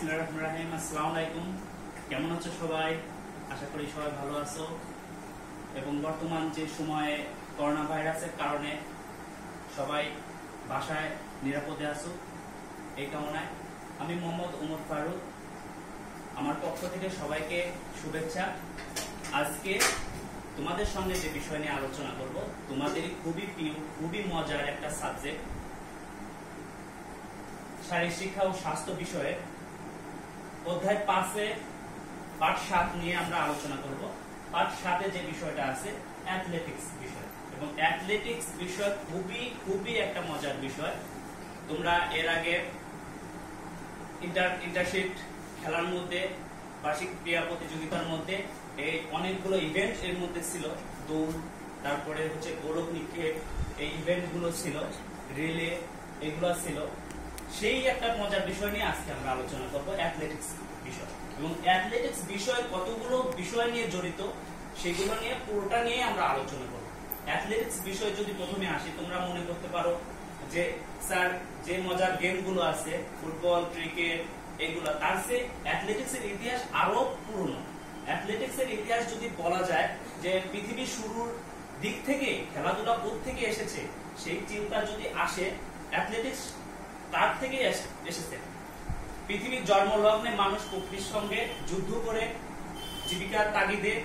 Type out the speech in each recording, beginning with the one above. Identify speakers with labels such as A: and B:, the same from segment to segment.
A: বিসমিল্লাহির রহমানির রহিম। আসসালামু আলাইকুম। কেমন আছো সবাই? আশা করি সবাই ভালো আছো এবং বর্তমান যে সময়ে করোনা ভাইরাসের কারণে সবাই বাসায় নিরাপদে আছো এই কামনায় আমি মোহাম্মদ ওমর ফারুক, আমার পক্ষ থেকে সবাইকে শুভেচ্ছা। আজকে তোমাদের সঙ্গে যে বিষয় নিয়ে আলোচনা করব, তোমাদেরই খুবই প্রিয়, খুবই মজার একটা সাবজেক্ট, শারীরিক শিক্ষা ও স্বাস্থ্য বিষয়ে অধ্যায় 5 পাঠ 7 নিয়ে আমরা আলোচনা করব। পাঠ 7 যে বিষয়টা আছে অ্যাথলেটিক্স বিষয়, এবং অ্যাথলেটিক্স বিষয় খুবই একটা মজার বিষয়। তোমরা এর আগে ইন্টারশিপ খেলার মধ্যে, বার্ষিক ক্রীড়া প্রতিযোগিতার মধ্যে এই অনেকগুলো ইভেন্ট এর মধ্যে ছিল, দৌড়, তারপরে হচ্ছে গোলক নিক্ষেপ, এই ইভেন্ট গুলো ছিল, রিলে, এগুলো ছিল। সেই একটা মজার বিষয় নিয়ে আজকে আমরা আলোচনা করব, অ্যাথলেটিক্স বিষয়। এবং অ্যাথলেটিক্স বিষয় কতগুলো বিষয় নিয়ে জড়িত, সেগুলো নিয়ে পুরোটা নিয়ে আমরা আলোচনা করব। অ্যাথলেটিক্স বিষয় যদি প্রথমে আসি, তোমরা মনে করতে পারো যে স্যার যে মজার গেম গুলো আছে, ফুটবল, ক্রিকেট, এগুলো, তার চেয়ে অ্যাথলেটিক্স এর ইতিহাস আরো পুরনো। অ্যাথলেটিক্স এর ইতিহাস যদি বলা যায় যে পৃথিবীর শুরুর দিক থেকে খেলাধুলা কোথা থেকে এসেছে, সেই চিন্তা যদি আসে, অ্যাথলেটিক্স তার থেকে এসেছে। পৃথিবীর জন্মলগ্নে মানুষ প্রকৃতির সঙ্গে যুদ্ধ করে জীবিকার তাগিদে,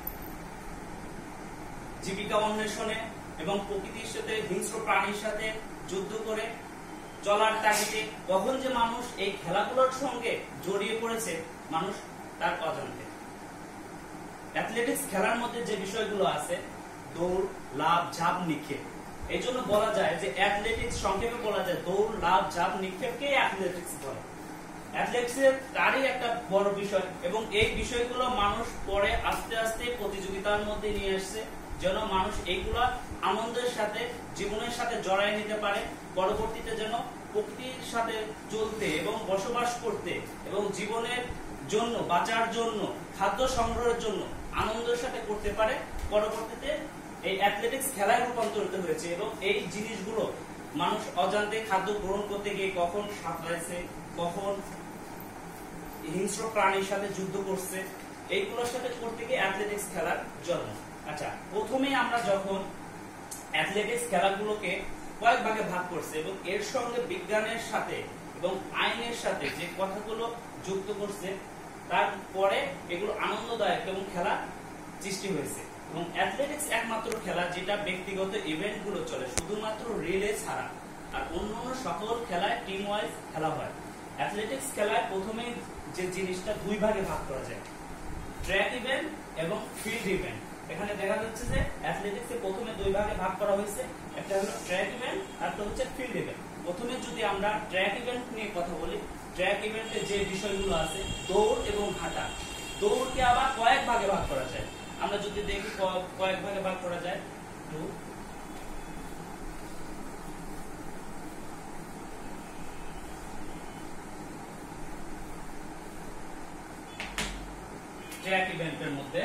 A: জীবিকা অন্বেষণে এবং প্রকৃতির সাথে, হিংস্র প্রাণীর সাথে যুদ্ধ করে চলার তাগিদে কখন যে মানুষ এই খেলাগুলোর সঙ্গে জড়িয়ে পড়েছে, মানুষ তার অজান্তে। অ্যাথলেটিক্স খেলার মধ্যে যে বিষয়গুলো আছে, দৌড়, লাফ, ঝাঁপ, নিক্ষেপ, এই জন্য বলা যায় যে অ্যাথলেটিক্স, সংক্ষেপে বলা যায় দৌড়, লাফ, ঝাঁপ, নিক্ষেপকে অ্যাথলেটিক্স বলে। অ্যাথলেটিক্সের তারই একটা বড় বিষয়, এবং এই বিষয়গুলো মানুষ পরে আস্তে আস্তে প্রতিযোগিতার মধ্যে নিয়ে আসছে, যেন মানুষ এইগুলা আনন্দের সাথে, জীবনের সাথে জড়াই নিতে পারে, পরবর্তীতে যেন প্রকৃতির সাথে চলতে এবং বসবাস করতে এবং জীবনের জন্য, বাঁচার জন্য, খাদ্য সংগ্রহের জন্য আনন্দের সাথে করতে পারে। পরবর্তীতে এই অ্যাথলেটিক্স খেলায় রূপান্তরিত হয়েছে, এবং এই জিনিসগুলো মানুষ অজান্তে খাদ্য গ্রহণ করতে গিয়ে কখন সাঁতরাইছে, কখন হিংস্র প্রাণীর সাথে যুদ্ধ করছে, এইগুলোর সাথে করতে গিয়ে অ্যাথলেটিক্স খেলার জন্ম। আচ্ছা, প্রথমে আমরা যখন অ্যাথলেটিক্স খেলাগুলোকে কয়েক ভাগে ভাগ করছে এবং এর সঙ্গে বিজ্ঞানের সাথে এবং আইনের সাথে যে কথাগুলো যুক্ত করছে, তারপরে এগুলো আনন্দদায়ক এবং খেলা সৃষ্টি হয়েছে। এবং অ্যাথলেটিক্স একমাত্র খেলা যেটা ব্যক্তিগত ইভেন্ট গুলো চলে, শুধুমাত্র রিলে ছাড়া, আর অন্যান্য সকল খেলায় টিম ওয়াইজ খেলা হয়। অ্যাথলেটিক্স খেলায় প্রথমে যে জিনিসটা দুই ভাগে ভাগ করা যায়, ট্র্যাক ইভেন্ট এবং ফিল্ড ইভেন্ট। এখানে দেখা যাচ্ছে যে অ্যাথলেটিক্স এ প্রথমে দুই ভাগে ভাগ করা হয়েছে, একটা হলো ট্র্যাক ইভেন্ট আর একটা হচ্ছে ফিল্ড ইভেন্ট। প্রথমে যদি আমরা ট্র্যাক ইভেন্ট নিয়ে কথা বলি, ট্র্যাক ইভেন্টে যে বিষয়গুলো আছে, দৌড় এবং হাঁটা। দৌড়কে আবার কয়েক ভাগে ভাগ করা যায়, আমরা যদি দেখি কয়েক ভাগে ভাগ করা যায়। ট্র্যাক ইভেন্টের মধ্যে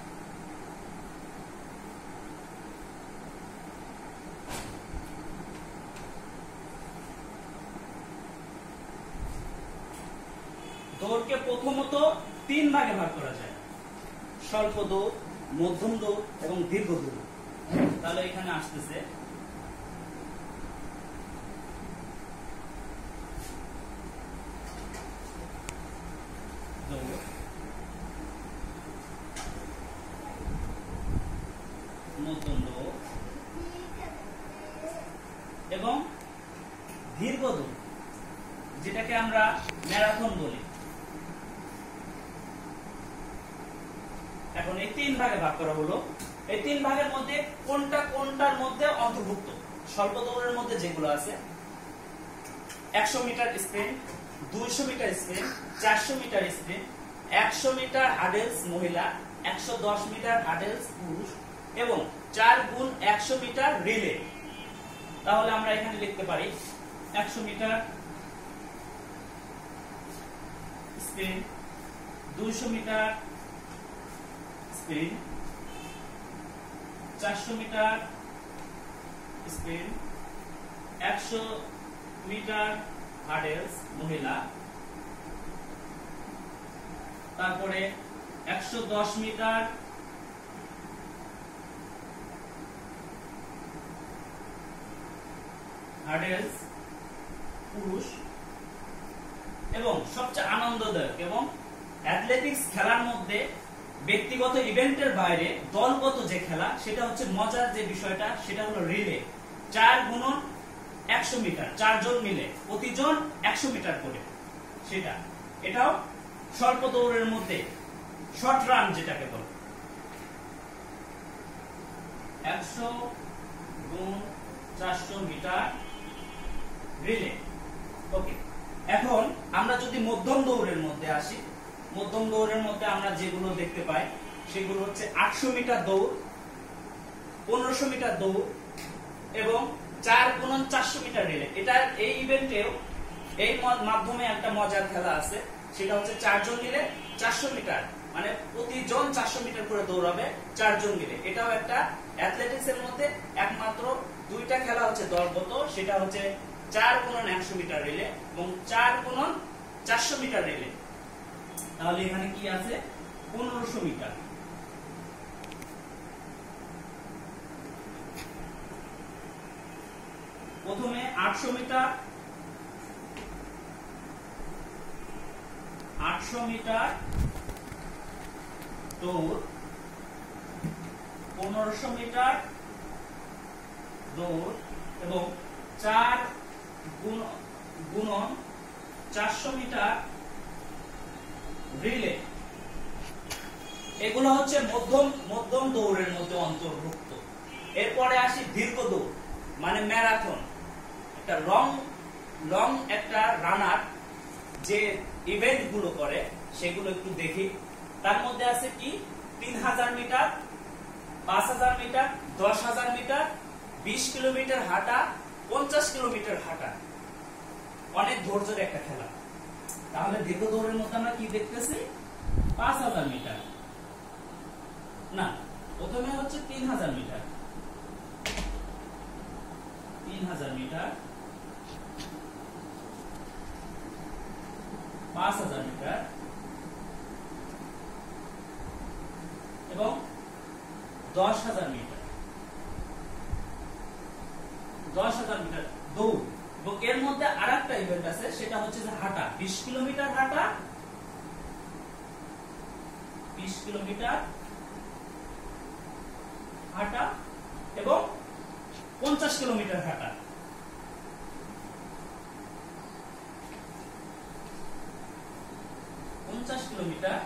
A: দৌড়কে প্রথমত 3 ভাগে ভাগ করা যায়, স্বল্প দৌড়, মধ্যম দৌড় এবং দীর্ঘ দৌড়। তাহলে এখানে আসতেছে দৌড়, মধ্যম দৌড় এবং দীর্ঘ দৌড়, যেটাকে আমরা ম্যারাথন বলি। এখন এই 3 ভাগে ভাগ করা হলো। এই 3 ভাগের মধ্যে কোনটার মধ্যে অন্তর্ভুক্ত? স্বল্প দৌড়ের মধ্যে যেগুলো আছে, 100 metre sprint, 200 metre sprint, 400 metre sprint, 100 metre hurdles মহিলা, 110 মিটার হার্ডেলস পুরুষ এবং 4x100 মিটার রিলে। তাহলে আমরা এখানে লিখতে পারি 100 metre sprint, 200 metre sprint, 400 metre sprint, 100 metre hurdles মহিলা তারপরে 110 মিটার, হার্ডেলস পুরুষ। এবং সবচেয়ে আনন্দদায়ক এবং অ্যাথলেটিক্স খেলার মধ্যে ব্যক্তিগত ইভেন্টের বাইরে দলগত যে খেলা, সেটা হচ্ছে মজার যে বিষয়টা, সেটা হলো রিলে। 4x100 মিটার, 4 জন মিলে প্রতিজন 100 মিটার করে, সেটা এটাও স্বল্প দৌড়ের মধ্যে শর্ট রান যেটাকে বলে। 100x400 metre relay. ওকে, এখন আমরা যদি মধ্যম দৌড়ের মধ্যে আসি, মধ্যম দৌড়ের মধ্যে আমরা যেগুলো দেখতে পাই সেগুলো হচ্ছে 800 মিটার দৌড়, 1500 মিটার দৌড় এবং 4x400 মিটার রিলে। এটা এই ইভেন্টেও এই মাধ্যমে একটা মজার খেলা আছে, সেটা হচ্ছে 4 জন মিলে 400 মিটার, মানে প্রতিজন 400 মিটার করে দৌড়াবে 4 জন মিলে। এটাও একটা অ্যাথলেটিক্স এর মধ্যে একমাত্র দুইটা খেলা হচ্ছে দলগত, সেটা হচ্ছে 4x100 মিটার রিলে এবং 4x400 মিটার রিলে। তাহলে এখানে কি আছে? 1500 মিটার। প্রথমে 800 মিটার, 800 মিটার দৌড়, 1500 মিটার দৌড় এবং 4x400 মিটার রিলে। এগুলো হচ্ছে মধ্যম দৌড়ের মধ্যে অন্তর্ভুক্ত। এরপরে আসি দীর্ঘ দৌড়, মানে ম্যারাথন। একটা লং একটা রানার যে ইভেন্ট গুলো করে সেগুলো একটু দেখি। তার মধ্যে আছে কি 3000 মিটার, 5000 মিটার, 10000 মিটার, 20 কিলোমিটার হাঁটা, 50 কিলোমিটার হাঁটা। অনেক ধৈর্যের একটা খেলা। তাহলে দীর্ঘ দৌড়ের মধ্যে আমরা কি দেখতেছি? 5000 মিটার না, প্রথমে হচ্ছে 3000 মিটার, 3000 মিটার, 5000 মিটার এবং 10000 মিটার। 10000 মিটার দৌড়। এবং এর মধ্যে আরেকটা ইভেন্ট আছে, সেটা হচ্ছে যে হাঁটা, 20 কিলোমিটার হাঁটা, 20 কিলোমিটার হাঁটা এবং 50 কিলোমিটার হাঁটা। কিলোমিটার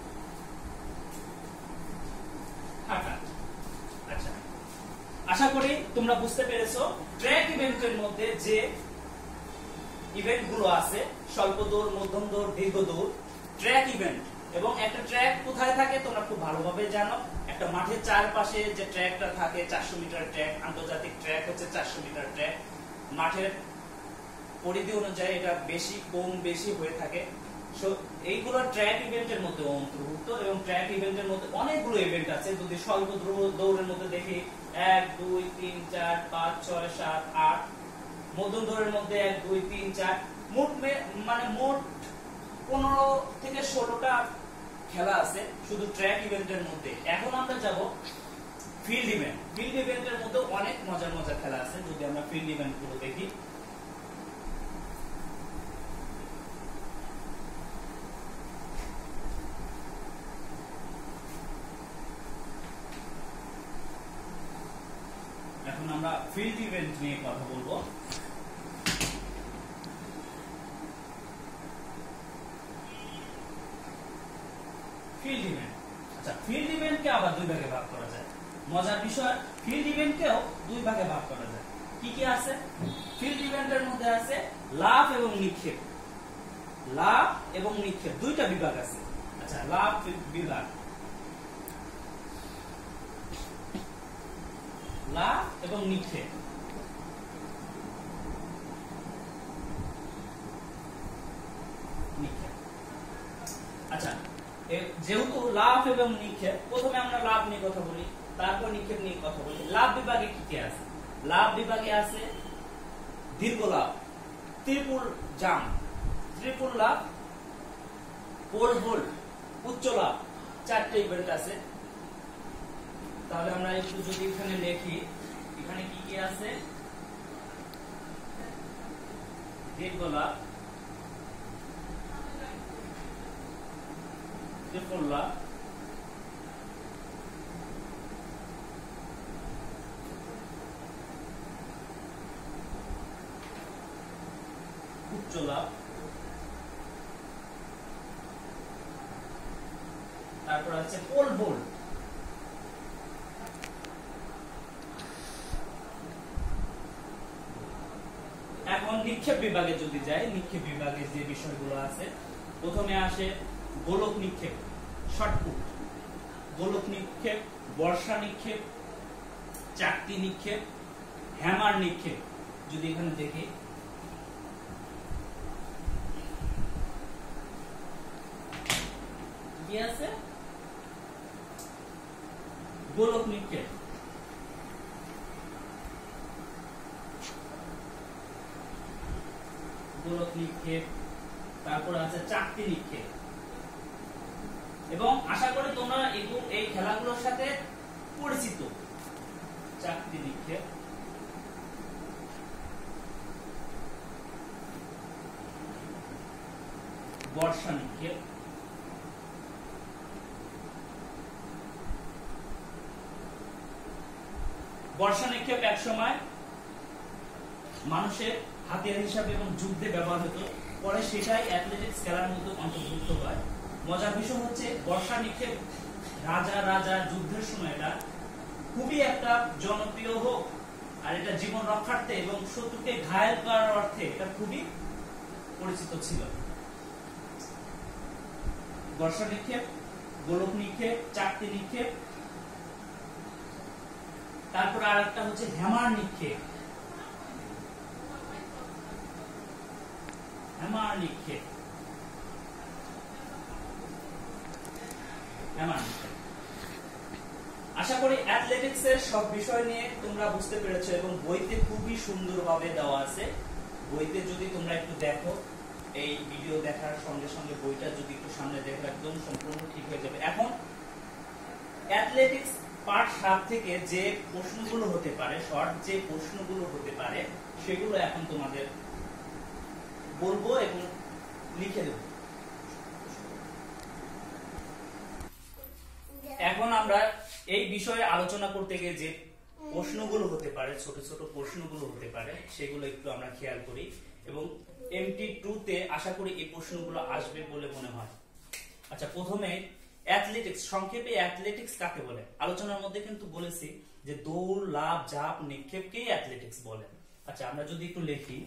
A: হাঁটা। আচ্ছা, আশা করি তোমরা বুঝতে পেরেছো ট্র্যাক ইভেন্টের মধ্যে যে ইভেন্ট গুলো আছে, স্বল্প দৌড়, মধ্যম দৌড়, দীর্ঘ দৌড়, ট্র্যাক ইভেন্ট। এবং একটা ট্র্যাক কোথায় থাকে তোমরা খুব ভালোভাবে জানো। একটা মাঠের চারপাশে যে ট্র্যাকটা থাকে, 400 মিটার ট্র্যাক, আন্তর্জাতিক ট্র্যাক হচ্ছে 400 মিটার ট্র্যাক। মাঠের পরিধি অনুযায়ী এটা বেশি কম বেশি হয়ে থাকে। এইগুলো ট্র্যাক ইভেন্টের মধ্যে অন্তর্ভুক্ত। এবং ট্র্যাক ইভেন্টের মধ্যে অনেকগুলো ইভেন্ট আছে। যদি স্বল্প দৌড়ের মধ্যে দেখি 1 2 3 4 5 6 7 8, মধ্যম দৌড়ের মধ্যে 1 2 3 4, মোট 15 থেকে 16টা খেলা আছে শুধু ট্র্যাক ইভেন্টের মধ্যে। এখন আমরা যাব ফিল্ড ইভেন্ট। ফিল্ড ইভেন্টের মধ্যে অনেক মজার মজার খেলা আছে। যদি আমরা ফিল্ড ইভেন্ট গুলো দেখি, এখন আমরা ফিল্ড ইভেন্ট নিয়ে কথা বলবো। ফিল্ড ইভেন্ট, আচ্ছা, ফিল্ড ইভেন্টকে আবার দুই ভাগে ভাগ করা যায়। মজার বিষয়, ফিল্ড ইভেন্টকেও দুই ভাগে ভাগ করা যায়। কি কি আছে? ফিল্ড ইভেন্টের মধ্যে আছে লাফ এবং নিক্ষেপ। লাফ এবং নিক্ষেপ দুইটা বিভাগ আছে। আচ্ছা, লাফ বিভাগ, লাফ এবং নিক্ষেপ। আচ্ছা, যেহেতু লাফ এবং নিক্ষেপ, প্রথমে আমরা লাফ নিয়ে কথা বলি, তারপর নিক্ষেপ নিয়ে কথা বলি। লাফ বিভাগে কি কি আছে? লাফ বিভাগে আছে দীর্ঘ লাফ, ট্রিপল জাম্প, ট্রিপল লাফ, পোল হোল্ড, উচ্চ লাভ, 4টে ইভেন্ট আছে। তাহলে আমরা একটু যদি এখানে লিখি, এখানে কি কি আছে? দীর্ঘ লাভ, ত্রিফল লাভ, উচ্চ লাভ, তারপর আছে পোল ভোল্ট। এখন নিক্ষেপ বিভাগে যদি যাই, নিক্ষেপ বিভাগে যে বিষয়গুলো আছে, প্রথমে আসে গোলক নিক্ষেপ, শর্টপুট, গোলক নিক্ষেপ, বর্ষা নিক্ষেপ, চাকতি নিক্ষেপ, হ্যামার নিক্ষেপ। যদি এখানে দেখি, কি আছে? গোলক নিক্ষেপ, গোলক নিক্ষেপ, তারপর আছে চাকতি নিক্ষেপ। এবং আশা করি তোমরা এই খেলাগুলোর সাথে পরিচিত। চাকতি নিক্ষেপ, বর্ষা নিক্ষেপ, বর্ষা নিক্ষেপ এক সময় মানুষের হাতিয়ার হিসাবে এবং যুদ্ধে ব্যবহার হতো, পরে সেটাই অ্যাথলেটিক্স খেলার মধ্যে অন্তর্ভুক্ত হয়। মজার বিষয় হচ্ছে বর্ষা নিক্ষেপ রাজা যুদ্ধের সময় এটা খুবই একটা জনপ্রিয় হোক, আর এটা জীবন রক্ষার্থে এবং শত্রুকে ঘায়েল করার অর্থে এটা খুবই পরিচিত ছিল। বর্ষা নিক্ষেপ, গোলক নিক্ষেপ, চাকতি নিক্ষেপ, তারপর আর একটা হচ্ছে হ্যামার নিক্ষেপ। হ্যামার নিক্ষেপ, হ্যামার নিক্ষেপ। আশা করি অ্যাথলেটিক্স এর সব বিষয় নিয়ে তোমরা বুঝতে পেরেছো এবং বইতে খুবই সুন্দরভাবে দেওয়া আছে। বইতে যদি তোমরা একটু দেখো, এই ভিডিও দেখার সঙ্গে সঙ্গে বইটা যদি একটু সামনে দেখো, একদম সম্পূর্ণ ঠিক হয়ে যাবে। এখন অ্যাথলেটিক্স পার্ট 7 থেকে যে প্রশ্নগুলো হতে পারে, শর্ট যে প্রশ্নগুলো হতে পারে, সেগুলো এখন তোমাদের বলবো এবং লিখে দেব। এখন আমরা এই বিষয়ে আলোচনা করতে গিয়ে যে প্রশ্নগুলো হতে পারে, ছোট ছোট প্রশ্নগুলো হতে পারে, সেগুলো একটু আমরা খেয়াল করি এবং MT2 তে আশা করি এই প্রশ্নগুলো আসবে বলে মনে হয়। আচ্ছা, প্রথমে অ্যাথলেটিক্স, সংক্ষেপে অ্যাথলেটিক্স কাকে বলে? আলোচনার মধ্যে কিন্তু বলেছি যে দৌড়, লাফ, ঝাঁপ, নিক্ষেপকেই অ্যাথলেটিক্স বলে। আচ্ছা, আমরা যদি একটু লিখি,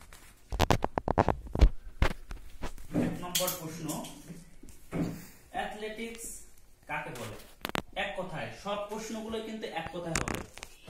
A: 1 নম্বর প্রশ্ন, অ্যাথলেটিক্স কাকে বলে? এক কথায়, সব প্রশ্নগুলো কিন্তু এক কথায় হবে।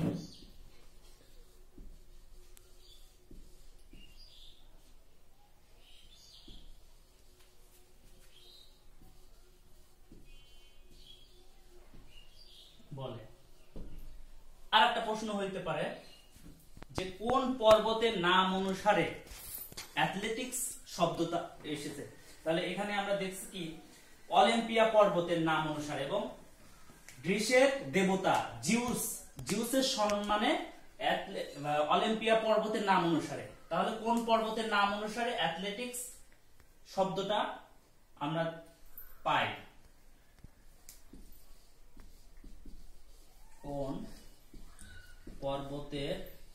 A: বলে। আর একটা প্রশ্ন হইতে পারে যে কোন পর্বতের নাম অনুসারে অ্যাথলেটিক্স শব্দটা এসেছে? তাহলে এখানে আমরা দেখছি কি, অলিম্পিয়া পর্বতের নাম অনুসারে এবং গ্রীসের দেবতা জিউসের সম্মানে অলিম্পিয়া পর্বতের নাম অনুসারে। তাহলে কোন পর্বতের নাম অনুসারে অ্যাথলেটিক্স শব্দটা আমরা পাই? কোন পর্বতের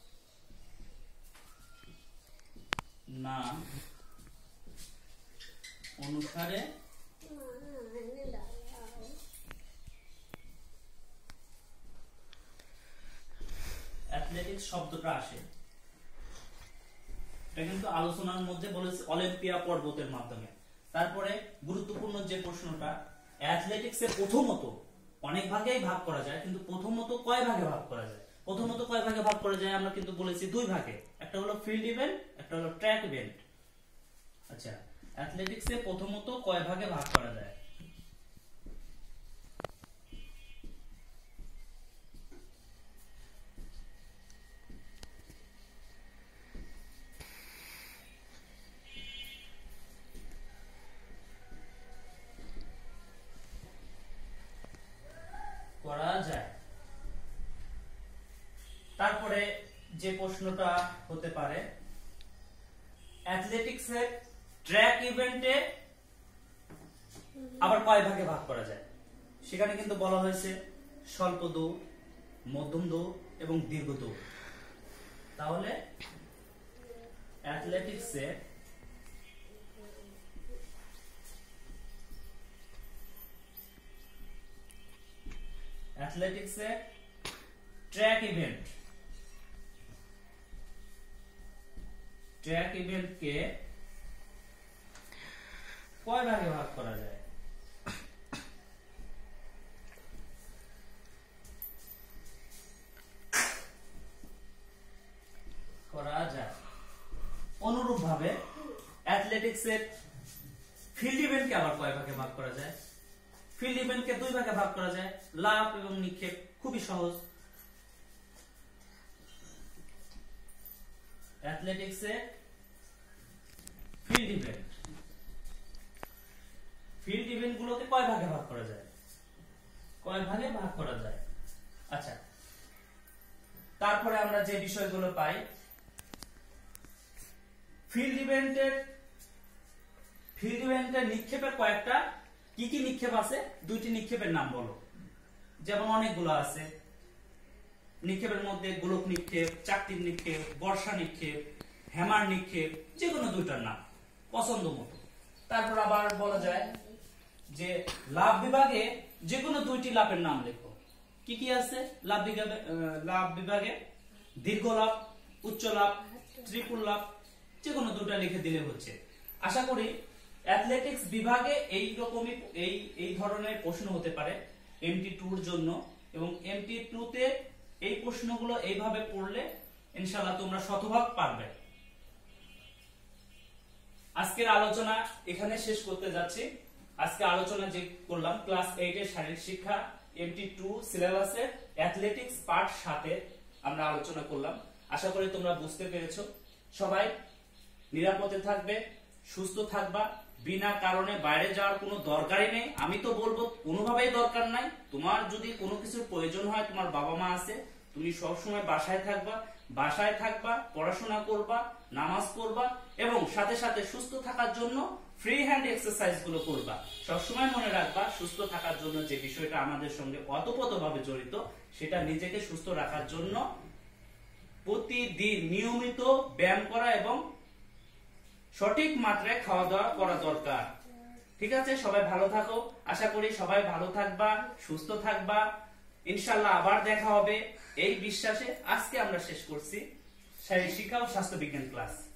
A: নাম অনুসারে অ্যাথলেটিক্স শব্দটা আসে? এটা কিন্তু আলোচনার মধ্যে বলেছে অলিম্পিয়া পর্বতের মাধ্যমে। তারপরে গুরুত্বপূর্ণ যে প্রশ্নটা, অ্যাথলেটিক্স এর প্রথমত অনেক ভাগেই ভাগ করা যায়, কিন্তু প্রথমত কয় ভাগে ভাগ করা যায়? প্রথমত কয় ভাগে ভাগ করা যায়? আমরা কিন্তু বলেছি 2 ভাগে, একটা হলো ফিল্ড ইভেন্ট, একটা হলো ট্র্যাক ইভেন্ট। আচ্ছা, অ্যাথলেটিক্স এ প্রথমত কয় ভাগে ভাগ করা যায়? যে প্রশ্নটা হতে পারে, অ্যাথলেটিক্সের ট্র্যাক ইভেন্টে আবার কয় ভাগে ভাগ করা যায়? সেখানে কিন্তু বলা হয়েছে স্বল্প দৌড়, মধ্যম দৌড় এবং দীর্ঘ দৌড়। তাহলে অ্যাথলেটিক্সে ট্র্যাক ইভেন্টকে কয় ভাগে ভাগ করা যায়? অনুরূপ ভাবে অ্যাথলেটিক্সের ফিল্ড ইভেন্টকে আবার কয় ভাগে ভাগ করা যায়? ফিল্ড ইভেন্টকে দুই ভাগে ভাগ করা যায়, লাফ এবং নিক্ষেপ। খুবই সহজ। অ্যাথলেটিক্সের ফিল্ড ইভেন্ট গুলোকে কয় ভাগে ভাগ করা যায়? আচ্ছা, তারপরে আমরা যে বিষয়গুলো পাই, ফিল্ড ইভেন্টের নিক্ষেপের কয়েকটা কি কি নিক্ষেপ আছে, দুইটি নিক্ষেপের নাম বলো। যেমন অনেকগুলো আছে নিক্ষেপের মধ্যে, গোলক নিক্ষেপ, চাকতির নিক্ষেপ, বর্ষা নিক্ষেপ, হ্যামার নিক্ষেপ, যে কোনো দুইটার নাম পছন্দ মতো। তারপর আবার বলা যায় যে লাফ বিভাগে যে কোনো দুইটি লাফের নাম লেখো। কি কি আছে লাফ বিভাগে? দীর্ঘ লাফ, উচ্চ লাফ, ত্রিপুল লাফ, যে কোনো দুটা লিখে দিলে হচ্ছে। আশা করি অ্যাথলেটিক্স বিভাগে এই ধরনের প্রশ্ন হতে পারে MT2 এর জন্য, এবং MT2 তে এই প্রশ্নগুলো এইভাবে পড়লে ইনশাআল্লাহ তোমরা শতভাগ পারবে। আজকের আলোচনা এখানে শেষ করতে যাচ্ছি। আজকে আলোচনা যে করলাম ক্লাস 8 এর শারীরিক শিক্ষা MT2 সিলেবাসের অ্যাথলেটিক্স পার্ট 7 এর আমরা আলোচনা করলাম। আশা করি তোমরা বুঝতে পেরেছো। সবাই নিরাপদে থাকবে, সুস্থ থাকবা, বিনা কারণে বাইরে যাওয়ার কোনো দরকারই নেই। আমি তো বলবো কোনোভাবেই দরকার নাই। তোমার যদি কোনো কিছুর প্রয়োজন হয়, তোমার বাবা মা আছে, তুমি সবসময় বাসায় থাকবা, পড়াশোনা করবা, নামাজ পড়বা এবং সাথে সাথে সুস্থ থাকার জন্য ফ্রি হ্যান্ড এক্সারসাইজ গুলো করবা। সবসময় মনে রাখবা সুস্থ থাকার জন্য যে বিষয়টা আমাদের সঙ্গে ওতপ্রোতভাবে জড়িত, সেটা নিজেকে সুস্থ রাখার জন্য প্রতিদিন নিয়মিত ব্যায়াম করা এবং সঠিক মাত্রায় খাওয়া দাওয়া করা দরকার। ঠিক আছে, সবাই ভালো থাকো। আশা করি সবাই ভালো থাকবা, সুস্থ থাকবা। ইনশাআল্লাহ আবার দেখা হবে এই বিশ্বাসে আজকে আমরা শেষ করছি শারীরিক শিক্ষা ও স্বাস্থ্য বিজ্ঞান ক্লাস।